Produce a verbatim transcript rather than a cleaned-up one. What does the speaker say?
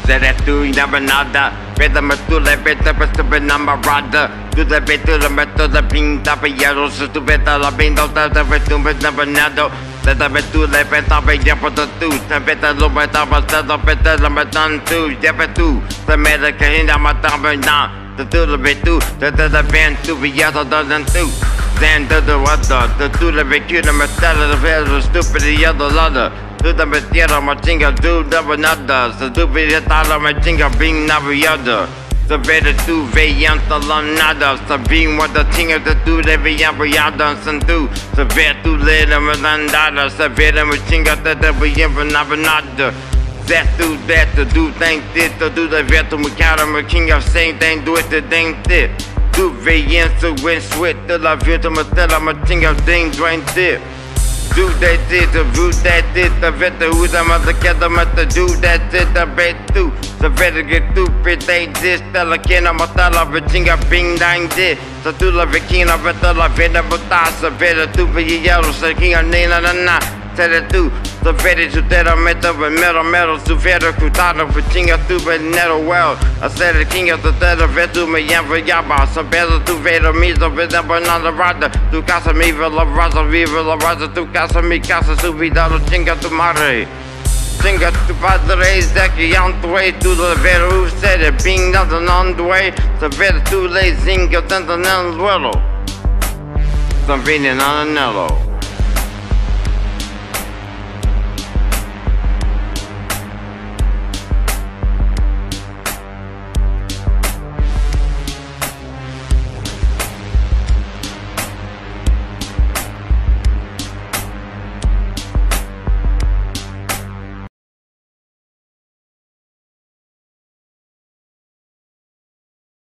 Zere tu never nada. Veda me tu le veta per stupid namorada. Tu the betu the meto the ping tapa yellow. So tu beta la bindo da the vetum but never nado. The betu le veta be yapo the tu. The beta lo beta basta the beta la metan tu. Yapetu. The medica in the matamba na. The tu the betu. The the band to be yato doesn't do. Then the the what the the tu the betu the metala the veil stupid the other ladder. Tu the betera machinga do never nada. So tu be the tala machinga being never yada. So better tu veianta la nada. So being what the thing of the tu de veianta yada and do. So better tu later mandada. So better machinga that the veianta never nada. That do that to do things this to do the veto mecano king of same thing do it the thing this. Tu veianta when sweat the la veto matella machinga thing drain this. Do that did the root that did the vet the who's a mother get them at the do that did the bet too. The better get stupid they this the la kina matala virginga bing dang did. So to la vikina veta la vena butasa better to be yellow so king of nina na na. Tell it too. The better to that I met up with metal metal to better kutana virginga to be nettle well. I said the king of the dead of vetu me yamba yaba. So better to veto me the vena banana rada. To casa me la raza viva la raza to casa mi casa subidalo chinga to mare. Chinga to padre zeki on the way to the better who said it being nothing on the way. The better too late zinga than the non willow. Something on a nello.